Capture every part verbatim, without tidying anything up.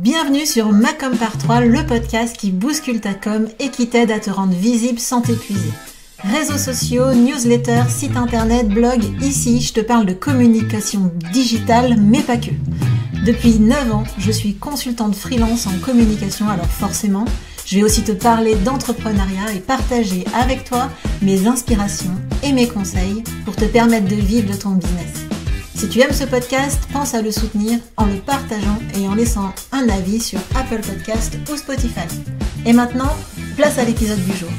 Bienvenue sur Ma Com par trois, le podcast qui bouscule ta com et qui t'aide à te rendre visible sans t'épuiser. Réseaux sociaux, newsletters, site internet, blog, ici je te parle de communication digitale, mais pas que. Depuis neuf ans, je suis consultante freelance en communication, alors forcément, je vais aussi te parler d'entrepreneuriat et partager avec toi mes inspirations et mes conseils pour te permettre de vivre de ton business. Si tu aimes ce podcast, pense à le soutenir en le partageant et en laissant un avis sur Apple Podcast ou Spotify. Et maintenant, place à l'épisode du jour.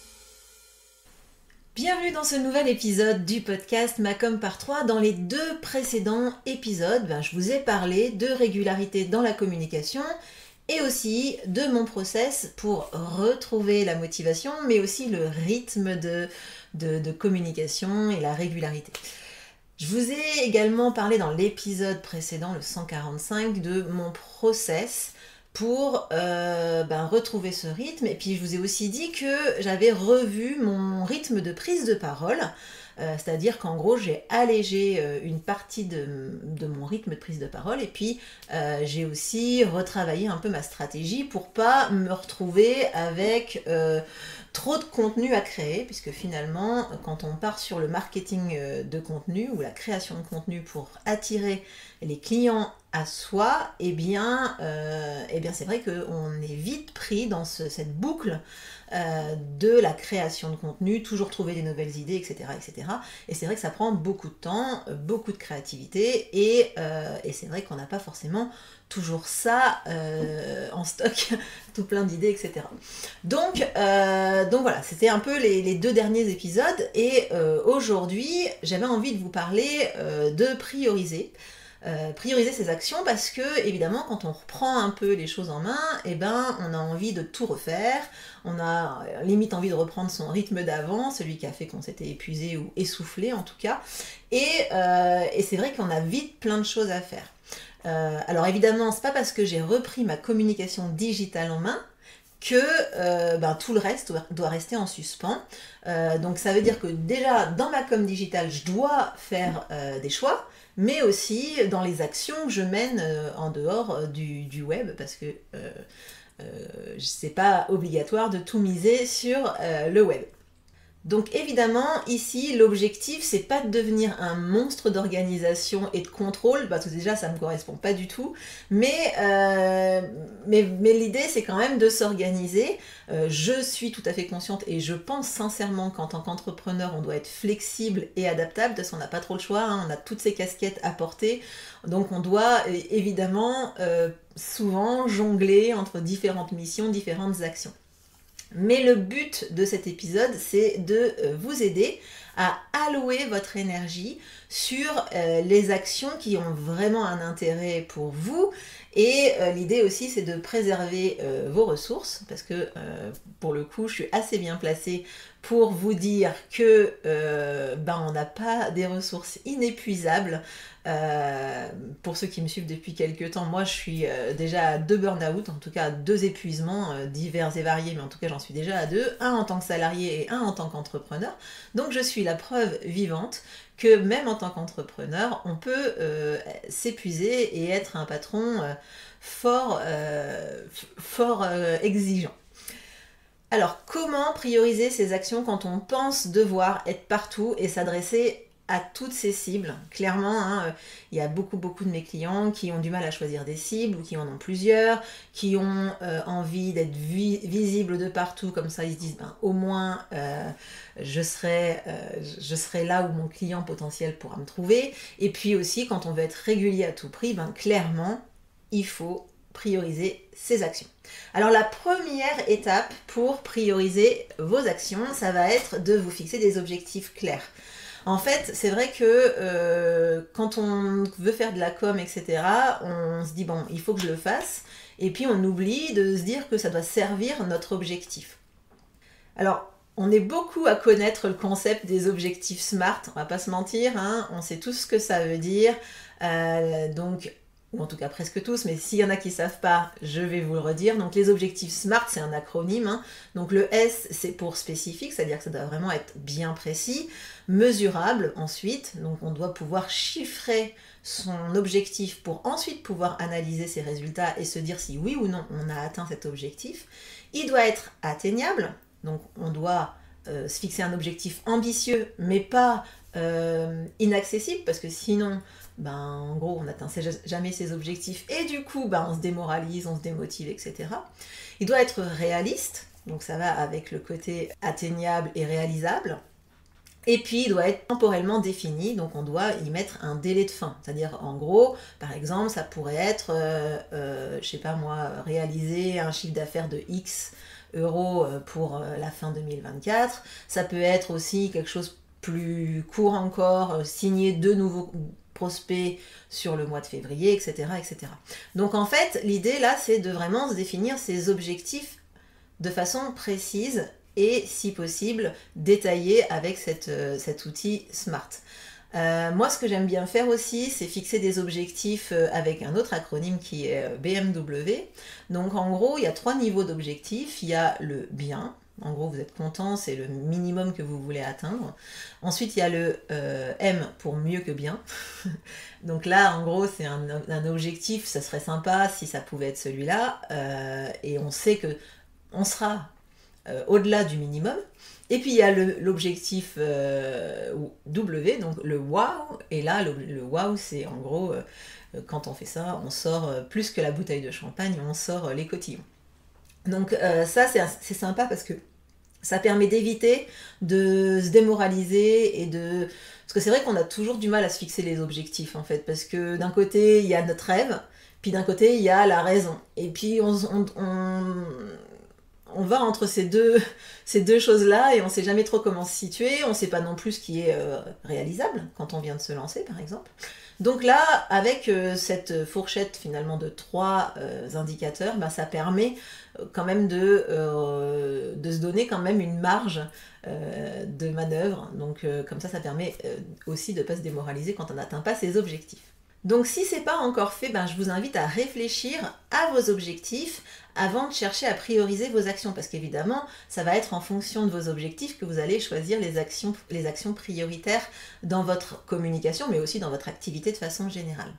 Bienvenue dans ce nouvel épisode du podcast Ma Com par trois. Dans les deux précédents épisodes, ben, je vous ai parlé de régularité dans la communication et aussi de mon process pour retrouver la motivation, mais aussi le rythme de, de, de communication et la régularité. Je vous ai également parlé dans l'épisode précédent, le cent quarante-cinq, de mon process pour euh, ben, retrouver ce rythme. Et puis je vous ai aussi dit que j'avais revu mon rythme de prise de parole, euh, c'est-à-dire qu'en gros j'ai allégé euh, une partie de, de mon rythme de prise de parole et puis euh, j'ai aussi retravaillé un peu ma stratégie pour pas me retrouver avec euh, trop de contenu à créer, puisque finalement quand on part sur le marketing de contenu ou la création de contenu pour attirer les clients à soi, eh bien, euh, eh bien c'est vrai qu'on est vite pris dans ce, cette boucle euh, de la création de contenu, toujours trouver des nouvelles idées, et cetera, et cetera. Et c'est vrai que ça prend beaucoup de temps, beaucoup de créativité, et, euh, et c'est vrai qu'on n'a pas forcément toujours ça euh, en stock, tout plein d'idées, et cetera. Donc, euh, donc voilà, c'était un peu les, les deux derniers épisodes, et euh, aujourd'hui, j'avais envie de vous parler euh, de prioriser. Euh, prioriser ses actions parce que évidemment quand on reprend un peu les choses en main, eh ben, on a envie de tout refaire, on a limite envie de reprendre son rythme d'avant, celui qui a fait qu'on s'était épuisé ou essoufflé en tout cas, et, euh, et c'est vrai qu'on a vite plein de choses à faire. Euh, alors évidemment c'est pas parce que j'ai repris ma communication digitale en main que euh, ben, tout le reste doit rester en suspens. Euh, donc ça veut dire que déjà dans ma com digitale je dois faire euh, des choix, mais aussi dans les actions que je mène euh, en dehors euh, du, du web, parce que euh, euh, c'est pas obligatoire de tout miser sur euh, le web. Donc évidemment, ici, l'objectif, c'est pas de devenir un monstre d'organisation et de contrôle, parce que déjà, ça me correspond pas du tout, mais, euh, mais, mais l'idée, c'est quand même de s'organiser. Euh, je suis tout à fait consciente et je pense sincèrement qu'en tant qu'entrepreneur, on doit être flexible et adaptable, parce qu'on n'a pas trop le choix, hein, on a toutes ces casquettes à porter, donc on doit évidemment euh, souvent jongler entre différentes missions, différentes actions. Mais le but de cet épisode, c'est de vous aider à allouer votre énergie sur euh, les actions qui ont vraiment un intérêt pour vous. Et euh, l'idée aussi, c'est de préserver euh, vos ressources, parce que euh, pour le coup, je suis assez bien placée pour vous dire que euh, ben, on n'a pas des ressources inépuisables. Euh, pour ceux qui me suivent depuis quelques temps, moi je suis euh, déjà à deux burn-out, en tout cas à deux épuisements euh, divers et variés, mais en tout cas j'en suis déjà à deux, un en tant que salarié et un en tant qu'entrepreneur. Donc je suis la preuve vivante que même en tant qu'entrepreneur, on peut euh, s'épuiser et être un patron euh, fort, euh, fort euh, exigeant. Alors, comment prioriser ses actions quand on pense devoir être partout et s'adresser à toutes ces cibles? Clairement, hein, il y a beaucoup beaucoup de mes clients qui ont du mal à choisir des cibles ou qui en ont plusieurs, qui ont euh, envie d'être vi- visibles de partout, comme ça ils se disent ben, au moins euh, je, serai, euh, je serai là où mon client potentiel pourra me trouver. Et puis aussi quand on veut être régulier à tout prix, ben, clairement il faut prioriser ses actions. Alors la première étape pour prioriser vos actions, ça va être de vous fixer des objectifs clairs. En fait, c'est vrai que euh, quand on veut faire de la com, et cetera, on se dit bon, il faut que je le fasse, et puis on oublie de se dire que ça doit servir notre objectif. Alors, on est beaucoup à connaître le concept des objectifs SMART, on va pas se mentir, hein, on sait tous ce que ça veut dire, euh, donc ou en tout cas presque tous, mais s'il y en a qui ne savent pas, je vais vous le redire. Donc les objectifs SMART, c'est un acronyme, hein. Donc le S, c'est pour spécifique, c'est-à-dire que ça doit vraiment être bien précis, mesurable ensuite, donc on doit pouvoir chiffrer son objectif pour ensuite pouvoir analyser ses résultats et se dire si oui ou non on a atteint cet objectif. Il doit être atteignable, donc on doit euh, se fixer un objectif ambitieux, mais pas euh, inaccessible, parce que sinon... Ben, en gros, on n'atteint jamais ses objectifs et du coup, ben, on se démoralise, on se démotive, et cetera. Il doit être réaliste, donc ça va avec le côté atteignable et réalisable. Et puis, il doit être temporellement défini, donc on doit y mettre un délai de fin. C'est-à-dire, en gros, par exemple, ça pourrait être, euh, euh, je sais pas moi, réaliser un chiffre d'affaires de X euros pour la fin deux mille vingt-quatre. Ça peut être aussi quelque chose plus court encore, signer deux nouveaux prospects sur le mois de février, et cetera, et cetera. Donc en fait, l'idée là, c'est de vraiment se définir ses objectifs de façon précise et, si possible, détaillée avec cette, euh, cet outil SMART. Euh, moi, ce que j'aime bien faire aussi, c'est fixer des objectifs avec un autre acronyme qui est B M W. Donc en gros, il y a trois niveaux d'objectifs. Il y a le bien. En gros, vous êtes content, c'est le minimum que vous voulez atteindre. Ensuite, il y a le euh, M pour mieux que bien. Donc là, en gros, c'est un, un objectif, ça serait sympa si ça pouvait être celui-là. Euh, et on sait que on sera euh, au-delà du minimum. Et puis, il y a l'objectif euh, W, donc le wow. Et là, le, le wow, c'est en gros, euh, quand on fait ça, on sort euh, plus que la bouteille de champagne, on sort euh, les cotillons. Donc euh, ça, c'est sympa parce que ça permet d'éviter de se démoraliser et de... Parce que c'est vrai qu'on a toujours du mal à se fixer les objectifs, en fait, parce que d'un côté, il y a notre rêve, puis d'un côté, il y a la raison. Et puis, on, on, on, on va entre ces deux, ces deux choses-là et on ne sait jamais trop comment se situer, on ne sait pas non plus ce qui est euh, réalisable quand on vient de se lancer, par exemple. Donc là, avec euh, cette fourchette finalement de trois euh, indicateurs, bah, ça permet euh, quand même de, euh, de se donner quand même une marge euh, de manœuvre. Donc euh, comme ça, ça permet euh, aussi de ne pas se démoraliser quand on n'atteint pas ses objectifs. Donc si ce n'est pas encore fait, ben, je vous invite à réfléchir à vos objectifs avant de chercher à prioriser vos actions, parce qu'évidemment, ça va être en fonction de vos objectifs que vous allez choisir les actions, les actions prioritaires dans votre communication, mais aussi dans votre activité de façon générale.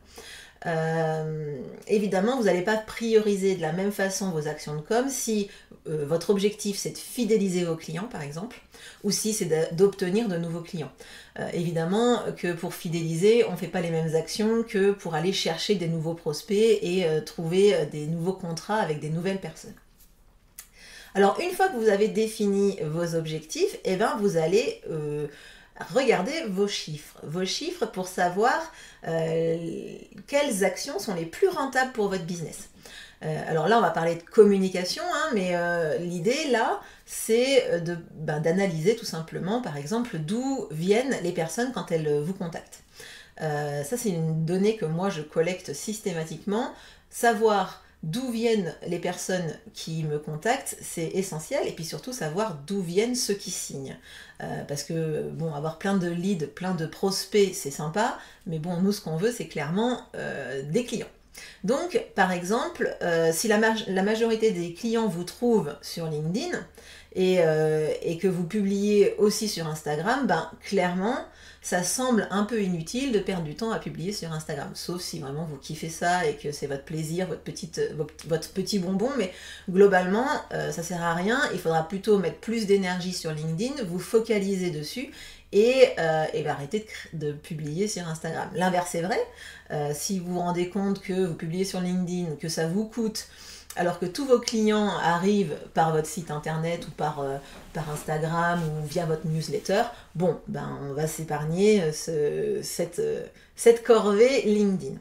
Euh, évidemment, vous n'allez pas prioriser de la même façon vos actions de com si euh, votre objectif c'est de fidéliser vos clients par exemple, ou si c'est d'obtenir de nouveaux clients. Euh, évidemment que pour fidéliser, on ne fait pas les mêmes actions que pour aller chercher des nouveaux prospects et euh, trouver euh, des nouveaux contrats avec des nouvelles personnes. Alors une fois que vous avez défini vos objectifs, eh ben, vous allez euh, regardez vos chiffres, vos chiffres pour savoir euh, quelles actions sont les plus rentables pour votre business. Euh, alors là, on va parler de communication, hein, mais euh, l'idée là, c'est de, ben, d'analyser tout simplement, par exemple, d'où viennent les personnes quand elles vous contactent. Euh, ça, c'est une donnée que moi, je collecte systématiquement. Savoir d'où viennent les personnes qui me contactent, c'est essentiel. Et puis surtout, savoir d'où viennent ceux qui signent. Euh, parce que, bon, avoir plein de leads, plein de prospects, c'est sympa. Mais bon, nous, ce qu'on veut, c'est clairement euh, des clients. Donc, par exemple, euh, si la, ma la majorité des clients vous trouvent sur LinkedIn et, euh, et que vous publiez aussi sur Instagram, ben, clairement, ça semble un peu inutile de perdre du temps à publier sur Instagram, sauf si vraiment vous kiffez ça et que c'est votre plaisir, votre, petite, votre, votre petit bonbon, mais globalement, euh, ça sert à rien. Il faudra plutôt mettre plus d'énergie sur LinkedIn, vous focaliser dessus et, euh, et arrêter de, de publier sur Instagram. L'inverse est vrai, euh, si vous vous rendez compte que vous publiez sur LinkedIn, que ça vous coûte, alors que tous vos clients arrivent par votre site internet ou par, euh, par Instagram ou via votre newsletter, bon, ben on va s'épargner ce, cette, cette corvée LinkedIn.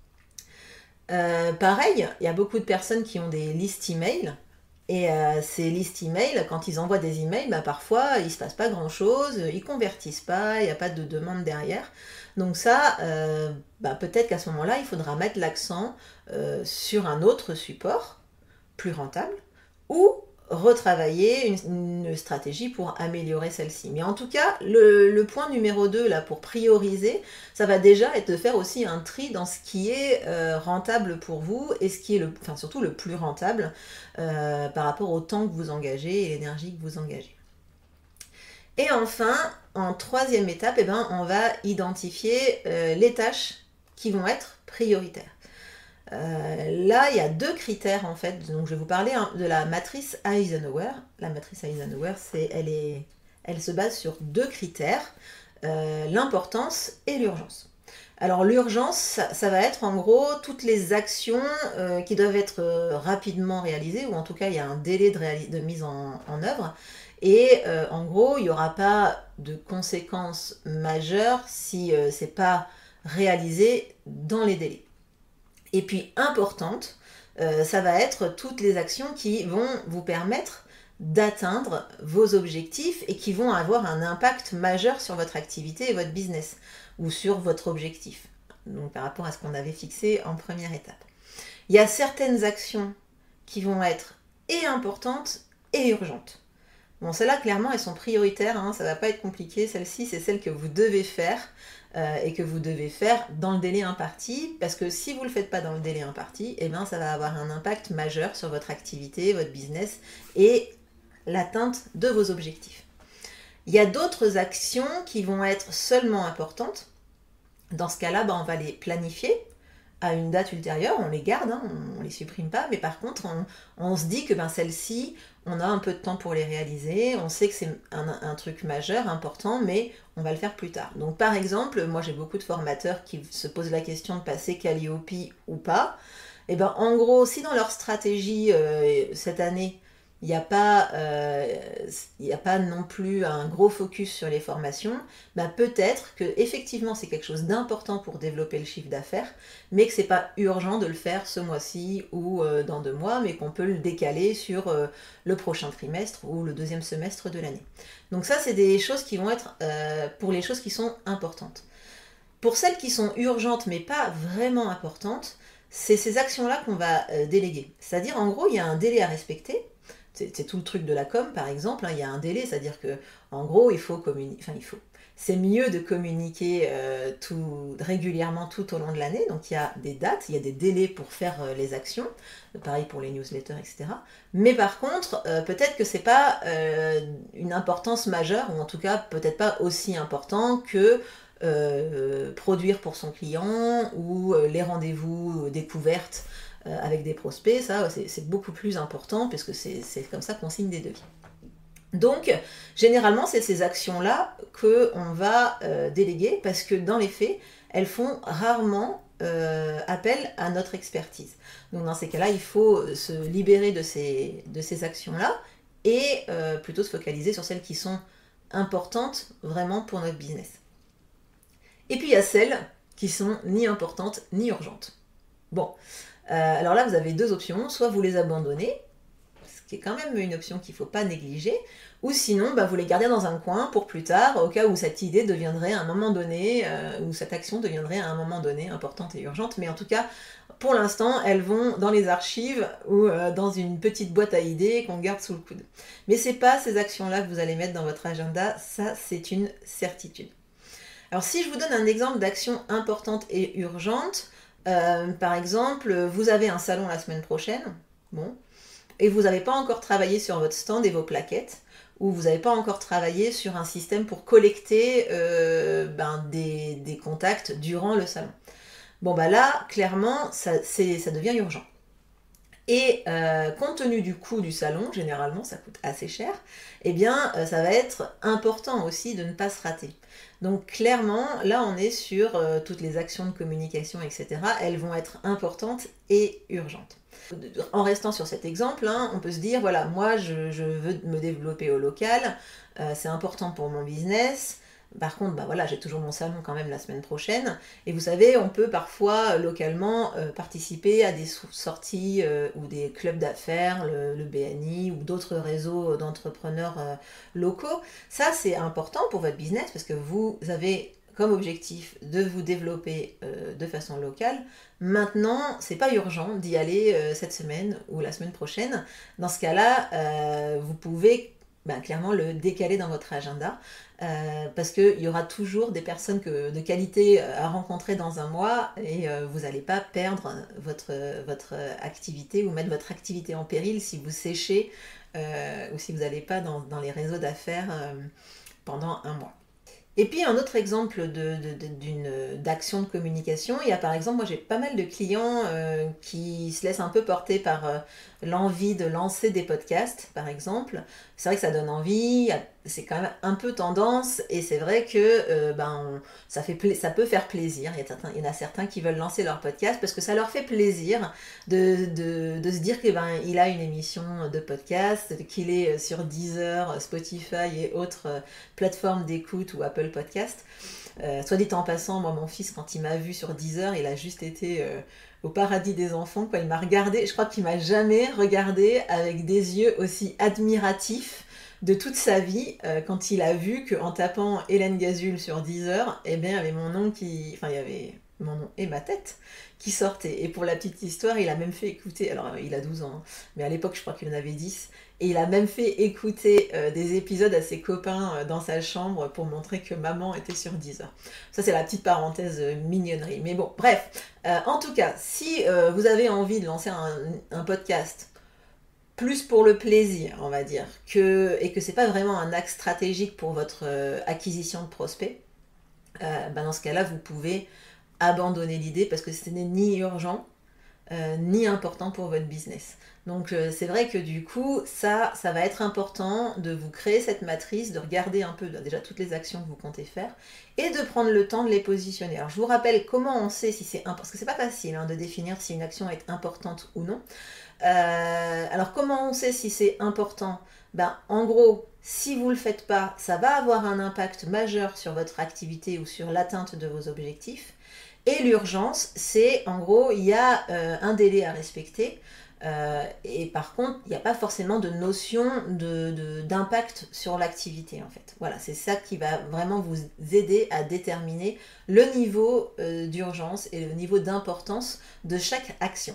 Euh, pareil, il y a beaucoup de personnes qui ont des listes email. Et euh, ces listes email, quand ils envoient des emails, bah, parfois il ne se passe pas grand chose, ils ne convertissent pas, il n'y a pas de demande derrière. Donc ça, euh, bah, peut-être qu'à ce moment-là, il faudra mettre l'accent euh, sur un autre support, plus rentable, ou retravailler une, une stratégie pour améliorer celle-ci. Mais en tout cas, le, le point numéro deux, là, pour prioriser, ça va déjà être de faire aussi un tri dans ce qui est euh, rentable pour vous et ce qui est le, enfin, surtout le plus rentable euh, par rapport au temps que vous engagez et l'énergie que vous engagez. Et enfin, en troisième étape, eh ben, on va identifier euh, les tâches qui vont être prioritaires. Euh, là, il y a deux critères en fait. Donc, je vais vous parler hein, de la matrice Eisenhower. La matrice Eisenhower, c'est, elle, est, elle se base sur deux critères, euh, l'importance et l'urgence. Alors, l'urgence, ça, ça va être en gros toutes les actions euh, qui doivent être euh, rapidement réalisées, ou en tout cas, il y a un délai de, réalis- de mise en, en œuvre. Et euh, en gros, il n'y aura pas de conséquences majeures si euh, ce n'est pas réalisé dans les délais. Et puis importante, euh, ça va être toutes les actions qui vont vous permettre d'atteindre vos objectifs et qui vont avoir un impact majeur sur votre activité et votre business ou sur votre objectif. Donc par rapport à ce qu'on avait fixé en première étape. Il y a certaines actions qui vont être et importantes et urgentes. Bon, celles-là, clairement, elles sont prioritaires, hein, ça ne va pas être compliqué. Celle-ci, c'est celle que vous devez faire euh, et que vous devez faire dans le délai imparti, parce que si vous ne le faites pas dans le délai imparti, eh bien, ça va avoir un impact majeur sur votre activité, votre business et l'atteinte de vos objectifs. Il y a d'autres actions qui vont être seulement importantes. Dans ce cas-là, ben, on va les planifier à une date ultérieure, on les garde, hein, on ne les supprime pas, mais par contre, on, on se dit que ben, celles-ci, on a un peu de temps pour les réaliser, on sait que c'est un, un truc majeur, important, mais on va le faire plus tard. Donc par exemple, moi j'ai beaucoup de formateurs qui se posent la question de passer Calliope ou pas. Et ben en gros, si dans leur stratégie euh, cette année, il n'y a pas, euh, il n'y a pas non plus un gros focus sur les formations, bah peut-être que effectivement c'est quelque chose d'important pour développer le chiffre d'affaires, mais que c'est pas urgent de le faire ce mois-ci ou euh, dans deux mois, mais qu'on peut le décaler sur euh, le prochain trimestre ou le deuxième semestre de l'année. Donc ça, c'est des choses qui vont être euh, pour les choses qui sont importantes. Pour celles qui sont urgentes mais pas vraiment importantes, c'est ces actions-là qu'on va euh, déléguer. C'est-à-dire, en gros, il y a un délai à respecter. C'est tout le truc de la com, par exemple. Hein, il y a un délai, c'est-à-dire que, en gros, il faut communiquer. Enfin, il faut. C'est mieux de communiquer euh, tout, régulièrement tout au long de l'année. Donc, il y a des dates, il y a des délais pour faire euh, les actions. Pareil pour les newsletters, et cetera. Mais par contre, euh, peut-être que c'est pas euh, une importance majeure, ou en tout cas, peut-être pas aussi important que euh, produire pour son client ou euh, les rendez-vous euh, découvertes euh, avec des prospects. Ça, c'est beaucoup plus important puisque c'est comme ça qu'on signe des devis. Donc, généralement, c'est ces actions-là qu'on va euh, déléguer parce que dans les faits, elles font rarement euh, appel à notre expertise. Donc, dans ces cas-là, il faut se libérer de ces, de ces actions-là et euh, plutôt se focaliser sur celles qui sont importantes vraiment pour notre business. Et puis, il y a celles qui sont ni importantes ni urgentes. Bon, euh, alors là, vous avez deux options. Soit vous les abandonnez, ce qui est quand même une option qu'il ne faut pas négliger, ou sinon, bah, vous les gardez dans un coin pour plus tard, au cas où cette idée deviendrait à un moment donné, euh, ou cette action deviendrait à un moment donné importante et urgente. Mais en tout cas, pour l'instant, elles vont dans les archives ou euh, dans une petite boîte à idées qu'on garde sous le coude. Mais ce n'est pas ces actions-là que vous allez mettre dans votre agenda, ça c'est une certitude. Alors si je vous donne un exemple d'action importante et urgente, euh, par exemple, vous avez un salon la semaine prochaine, bon, et vous n'avez pas encore travaillé sur votre stand et vos plaquettes, ou vous n'avez pas encore travaillé sur un système pour collecter euh, ben, des, des contacts durant le salon. Bon, bah là, clairement, ça, ça devient urgent. Et euh, compte tenu du coût du salon, généralement ça coûte assez cher, eh bien euh, ça va être important aussi de ne pas se rater. Donc clairement, là on est sur euh, toutes les actions de communication, et cetera. Elles vont être importantes et urgentes. En restant sur cet exemple, hein, on peut se dire, voilà, moi je, je veux me développer au local, euh, c'est important pour mon business. Par contre, bah voilà, j'ai toujours mon salon quand même la semaine prochaine. Et vous savez, on peut parfois localement euh, participer à des sorties euh, ou des clubs d'affaires, le, le B N I ou d'autres réseaux d'entrepreneurs euh, locaux. Ça, c'est important pour votre business parce que vous avez comme objectif de vous développer euh, de façon locale, maintenant, c'est pas urgent d'y aller euh, cette semaine ou la semaine prochaine. Dans ce cas-là, euh, vous pouvez ben, clairement le décaler dans votre agenda euh, parce qu'il y aura toujours des personnes que, de qualité à rencontrer dans un mois et euh, vous n'allez pas perdre votre, votre activité ou mettre votre activité en péril si vous séchez euh, ou si vous n'allez pas dans, dans les réseaux d'affaires euh, pendant un mois. Et puis un autre exemple de, de, de, d'une, d'action de communication, il y a par exemple, moi j'ai pas mal de clients euh, qui se laissent un peu porter par euh, l'envie de lancer des podcasts, par exemple. C'est vrai que ça donne envie, c'est quand même un peu tendance, et c'est vrai que euh, ben, on, ça, fait pla- ça peut faire plaisir. Il y, a certains, il y en a certains qui veulent lancer leur podcast parce que ça leur fait plaisir de, de, de se dire qu'il ben, il a une émission de podcast, qu'il est sur Deezer, Spotify et autres euh, plateformes d'écoute ou Apple Podcast. Euh, soit dit en passant, moi mon fils quand il m'a vu sur Deezer, il a juste été euh, au paradis des enfants, quoi. Il m'a regardé, je crois qu'il m'a jamais regardé avec des yeux aussi admiratifs de toute sa vie euh, quand il a vu qu'en tapant Hélène Gazul sur Deezer, eh bien il y avait mon nom qui, enfin il y avait mon nom et ma tête qui sortaient. Et pour la petite histoire, il a même fait écouter, alors il a douze ans, hein, mais à l'époque je crois qu'il en avait dix, et il a même fait écouter euh, des épisodes à ses copains euh, dans sa chambre pour montrer que maman était sur Deezer. Ça c'est la petite parenthèse euh, mignonnerie. Mais bon, bref, euh, en tout cas, si euh, vous avez envie de lancer un, un podcast plus pour le plaisir, on va dire, que, et que c'est pas vraiment un axe stratégique pour votre euh, acquisition de prospects, euh, ben dans ce cas-là, vous pouvez abandonner l'idée parce que ce n'est ni urgent, euh, ni important pour votre business. Donc euh, c'est vrai que du coup, ça, ça va être important de vous créer cette matrice, de regarder un peu déjà toutes les actions que vous comptez faire et de prendre le temps de les positionner. Alors je vous rappelle comment on sait si c'est important, parce que c'est pas facile hein, de définir si une action est importante ou non. Euh, alors comment on sait si c'est important? Ben, en gros, si vous ne le faites pas, ça va avoir un impact majeur sur votre activité ou sur l'atteinte de vos objectifs. Et l'urgence, c'est en gros, il y a euh, un délai à respecter. Euh, et par contre, il n'y a pas forcément de notion de, de, d'impact sur l'activité en fait. Voilà, c'est ça qui va vraiment vous aider à déterminer le niveau euh, d'urgence et le niveau d'importance de chaque action.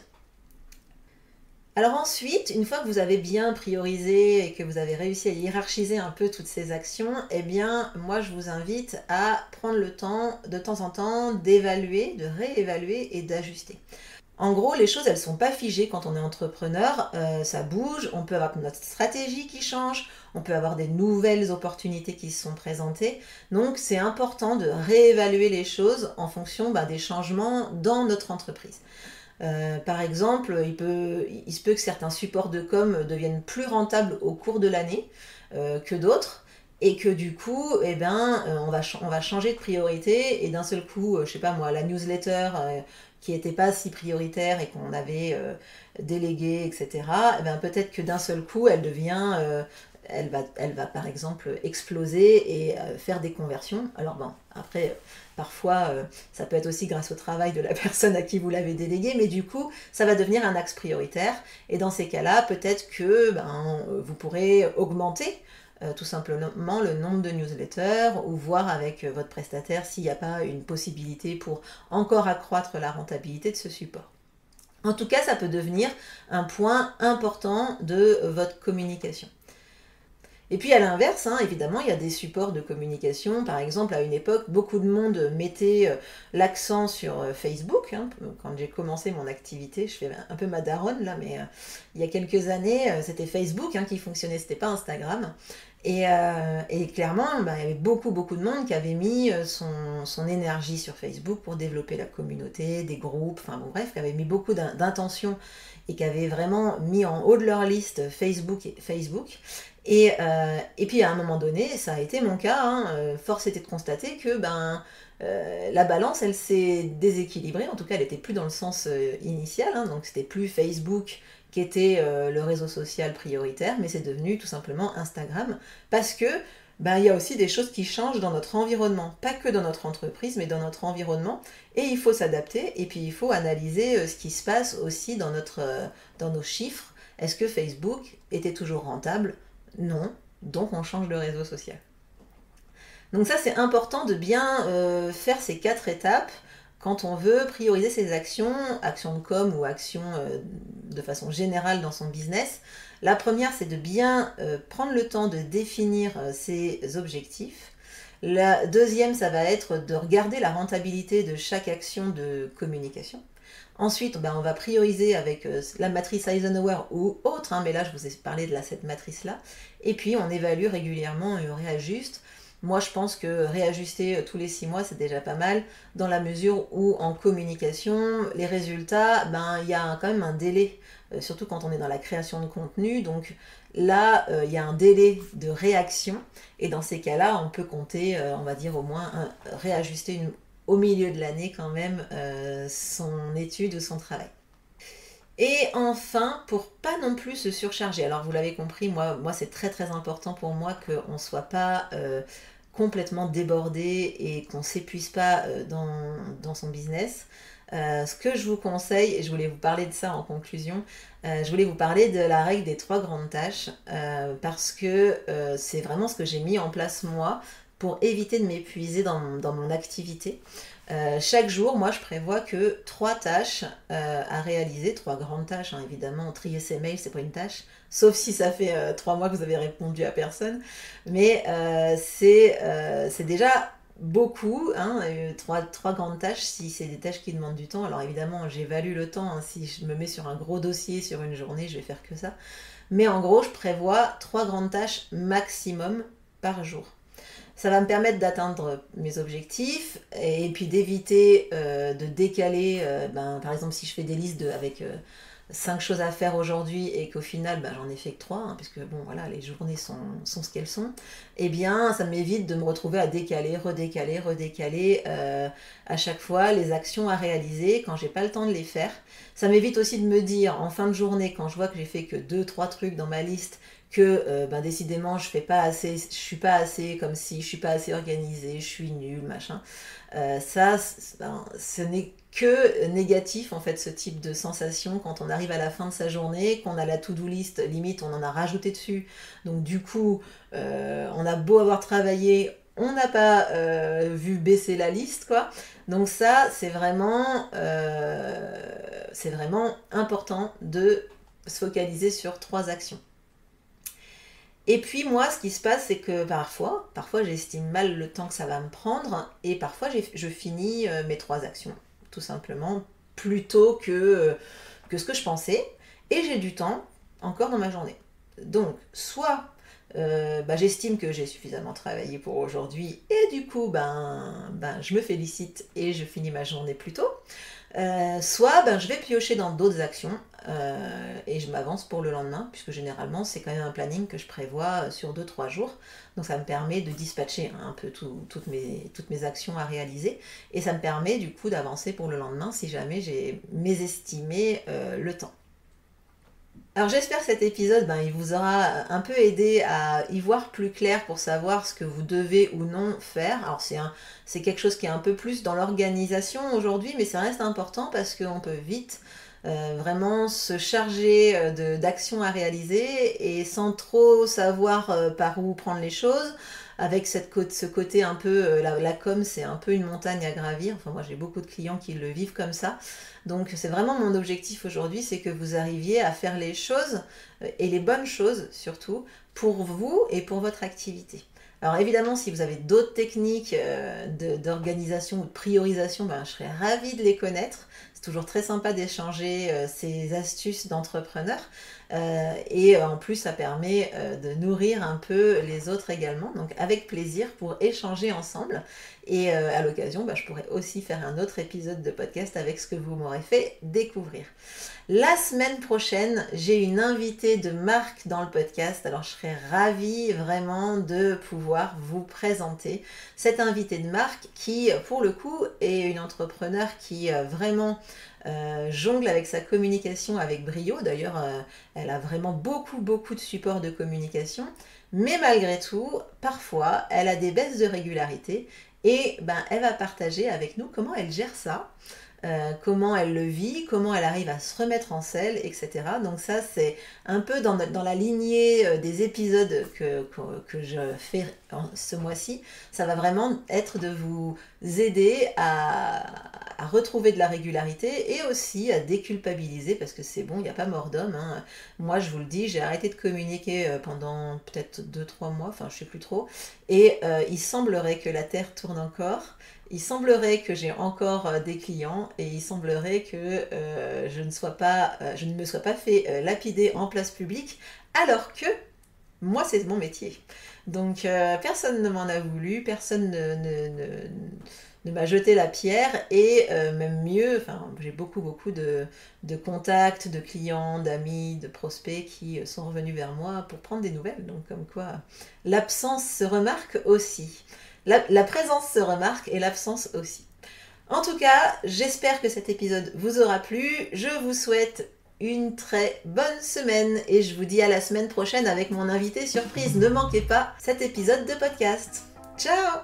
Alors ensuite, une fois que vous avez bien priorisé et que vous avez réussi à hiérarchiser un peu toutes ces actions, eh bien, moi je vous invite à prendre le temps, de temps en temps, d'évaluer, de réévaluer et d'ajuster. En gros, les choses, elles ne sont pas figées quand on est entrepreneur, euh, ça bouge, on peut avoir notre stratégie qui change, on peut avoir des nouvelles opportunités qui se sont présentées. Donc, c'est important de réévaluer les choses en fonction bah, des changements dans notre entreprise. Euh, par exemple, il, peut, il se peut que certains supports de com deviennent plus rentables au cours de l'année euh, que d'autres et que du coup, eh ben, euh, on, va on va changer de priorité et d'un seul coup, euh, je sais pas moi, la newsletter euh, qui n'était pas si prioritaire et qu'on avait euh, délégué, et cetera, eh ben, peut-être que d'un seul coup, elle devient... Euh, elle va, elle va par exemple exploser et euh, faire des conversions. Alors bon, après, parfois, euh, ça peut être aussi grâce au travail de la personne à qui vous l'avez délégué, mais du coup, ça va devenir un axe prioritaire. Et dans ces cas-là, peut-être que ben, vous pourrez augmenter euh, tout simplement le nombre de newsletters ou voir avec votre prestataire s'il n'y a pas une possibilité pour encore accroître la rentabilité de ce support. En tout cas, ça peut devenir un point important de votre communication. Et puis à l'inverse, hein, évidemment, il y a des supports de communication. Par exemple, à une époque, beaucoup de monde mettait euh, l'accent sur euh, Facebook. Hein. Quand j'ai commencé mon activité, je fais un peu ma daronne là, mais euh, il y a quelques années, euh, c'était Facebook hein, qui fonctionnait, c'était pas Instagram. Et, euh, et clairement, bah, il y avait beaucoup, beaucoup de monde qui avait mis euh, son, son énergie sur Facebook pour développer la communauté, des groupes, enfin bon bref, qui avait mis beaucoup d'intentions et qui avait vraiment mis en haut de leur liste Facebook et Facebook. Et, euh, et puis à un moment donné, ça a été mon cas, hein, euh, force était de constater que ben, euh, la balance, elle s'est déséquilibrée, en tout cas elle n'était plus dans le sens euh, initial, hein, donc c'était plus Facebook qui était euh, le réseau social prioritaire, mais c'est devenu tout simplement Instagram, parce que ben, il y a aussi des choses qui changent dans notre environnement, pas que dans notre entreprise, mais dans notre environnement, et il faut s'adapter, et puis il faut analyser euh, ce qui se passe aussi dans, notre, euh, dans nos chiffres. Est-ce que Facebook était toujours rentable ? Non, donc on change de réseau social. Donc ça, c'est important de bien euh, faire ces quatre étapes quand on veut prioriser ses actions, actions de com ou actions euh, de façon générale dans son business. La première, c'est de bien euh, prendre le temps de définir euh, ses objectifs. La deuxième, ça va être de regarder la rentabilité de chaque action de communication. Ensuite, ben, on va prioriser avec euh, la matrice Eisenhower ou autre, hein, mais là, je vous ai parlé de la, cette matrice-là. Et puis, on évalue régulièrement et on réajuste. Moi, je pense que réajuster tous les six mois, c'est déjà pas mal, dans la mesure où en communication, les résultats, ben, il y a quand même un délai, euh, surtout quand on est dans la création de contenu. Donc là, euh, il y a un délai de réaction. Et dans ces cas-là, on peut compter, euh, on va dire au moins, un, réajuster une, au milieu de l'année quand même euh, son étude ou son travail. Et enfin, pour pas non plus se surcharger, alors vous l'avez compris, moi, moi c'est très très important pour moi qu'on ne soit pas euh, complètement débordé et qu'on ne s'épuise pas euh, dans, dans son business. Euh, ce que je vous conseille, et je voulais vous parler de ça en conclusion, euh, je voulais vous parler de la règle des trois grandes tâches, euh, parce que euh, c'est vraiment ce que j'ai mis en place moi pour éviter de m'épuiser dans, dans mon activité. Euh, chaque jour, moi, je prévois que trois tâches euh, à réaliser, trois grandes tâches, hein, évidemment. Trier ses mails, c'est pas une tâche, sauf si ça fait euh, trois mois que vous avez répondu à personne. Mais euh, c'est euh, c'est déjà beaucoup, hein, euh, trois, trois grandes tâches, si c'est des tâches qui demandent du temps. Alors évidemment, j'évalue le temps, hein, si je me mets sur un gros dossier sur une journée, je vais faire que ça. Mais en gros, je prévois trois grandes tâches maximum par jour. Ça va me permettre d'atteindre mes objectifs et puis d'éviter euh, de décaler, euh, ben, par exemple si je fais des listes de, avec euh, cinq choses à faire aujourd'hui et qu'au final ben, j'en ai fait que trois, hein, puisque bon voilà les journées sont, sont ce qu'elles sont, eh bien ça m'évite de me retrouver à décaler, redécaler, redécaler euh, à chaque fois les actions à réaliser quand j'ai pas le temps de les faire. Ça m'évite aussi de me dire en fin de journée quand je vois que j'ai fait que deux, trois trucs dans ma liste, que euh, ben, décidément je fais pas assez, je suis pas assez comme si, je suis pas assez organisée, je suis nulle, machin. Euh, ça, ben, ce n'est que négatif en fait ce type de sensation quand on arrive à la fin de sa journée, qu'on a la to-do list, limite on en a rajouté dessus. Donc du coup, euh, on a beau avoir travaillé, on n'a pas euh, vu baisser la liste, quoi. Donc ça, c'est vraiment, euh, c'est vraiment important de se focaliser sur trois actions. Et puis moi, ce qui se passe, c'est que parfois, parfois j'estime mal le temps que ça va me prendre et parfois je finis euh, mes trois actions, tout simplement, plus tôt que, euh, que ce que je pensais. Et j'ai du temps encore dans ma journée. Donc, soit euh, bah, j'estime que j'ai suffisamment travaillé pour aujourd'hui et du coup, ben, ben, je me félicite et je finis ma journée plus tôt. Euh, soit ben, je vais piocher dans d'autres actions euh, et je m'avance pour le lendemain, puisque généralement c'est quand même un planning que je prévois sur deux trois jours. Donc ça me permet de dispatcher hein, un peu tout, toutes, mes, toutes mes actions à réaliser et ça me permet du coup d'avancer pour le lendemain si jamais j'ai mésestimé euh, le temps. Alors j'espère que cet épisode, ben, il vous aura un peu aidé à y voir plus clair pour savoir ce que vous devez ou non faire. Alors c'est, un, c'est quelque chose qui est un peu plus dans l'organisation aujourd'hui, mais ça reste important parce qu'on peut vite euh, vraiment se charger de, d'actions à réaliser et sans trop savoir euh, par où prendre les choses. Avec cette côte, ce côté un peu, euh, la, la com c'est un peu une montagne à gravir, enfin moi j'ai beaucoup de clients qui le vivent comme ça, donc c'est vraiment mon objectif aujourd'hui, c'est que vous arriviez à faire les choses, euh, et les bonnes choses surtout, pour vous et pour votre activité. Alors évidemment si vous avez d'autres techniques euh, de, d'organisation ou de priorisation, ben, je serais ravie de les connaître, c'est toujours très sympa d'échanger euh, ces astuces d'entrepreneurs. Euh, et en plus ça permet euh, de nourrir un peu les autres également, donc avec plaisir pour échanger ensemble et euh, à l'occasion bah, je pourrais aussi faire un autre épisode de podcast avec ce que vous m'aurez fait découvrir. La semaine prochaine j'ai une invitée de marque dans le podcast, alors je serais ravie vraiment de pouvoir vous présenter cette invitée de marque qui pour le coup est une entrepreneur qui euh, vraiment Euh, jongle avec sa communication avec brio. D'ailleurs, euh, elle a vraiment beaucoup, beaucoup de supports de communication. Mais malgré tout, parfois, elle a des baisses de régularité et ben, elle va partager avec nous comment elle gère ça, euh, comment elle le vit, comment elle arrive à se remettre en selle, et cetera. Donc ça, c'est un peu dans, dans la lignée des épisodes que, que, que je fais ce mois-ci, ça va vraiment être de vous aider à, à retrouver de la régularité et aussi à déculpabiliser, parce que c'est bon, il n'y a pas mort d'homme. Hein. Moi, je vous le dis, j'ai arrêté de communiquer pendant peut-être deux trois mois, enfin je ne sais plus trop, et euh, il semblerait que la Terre tourne encore. Il semblerait que j'ai encore euh, des clients et il semblerait que euh, je, ne sois pas, euh, je ne me sois pas fait euh, lapider en place publique, alors que moi, c'est mon métier. Donc, euh, personne ne m'en a voulu, personne ne, ne, ne, ne m'a jeté la pierre et euh, même mieux, enfin, j'ai beaucoup, beaucoup de, de contacts, de clients, d'amis, de prospects qui sont revenus vers moi pour prendre des nouvelles. Donc, comme quoi, l'absence se remarque aussi. La, la présence se remarque et l'absence aussi. En tout cas, j'espère que cet épisode vous aura plu. Je vous souhaite une très bonne semaine et je vous dis à la semaine prochaine avec mon invité surprise. Ne manquez pas cet épisode de podcast. Ciao!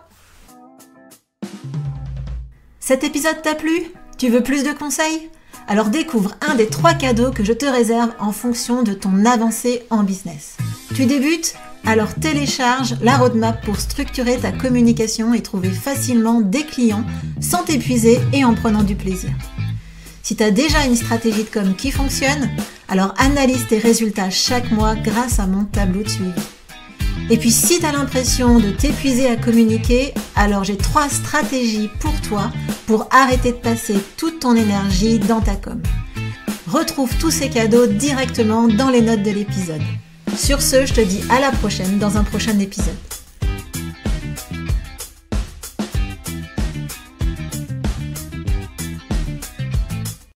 Cet épisode t'a plu? Tu veux plus de conseils? Alors découvre un des trois cadeaux que je te réserve en fonction de ton avancée en business. Tu débutes? Alors télécharge la roadmap pour structurer ta communication et trouver facilement des clients sans t'épuiser et en prenant du plaisir. Si tu as déjà une stratégie de com qui fonctionne, alors analyse tes résultats chaque mois grâce à mon tableau de suivi. Et puis si tu as l'impression de t'épuiser à communiquer, alors j'ai trois stratégies pour toi pour arrêter de passer toute ton énergie dans ta com. Retrouve tous ces cadeaux directement dans les notes de l'épisode. Sur ce, je te dis à la prochaine dans un prochain épisode.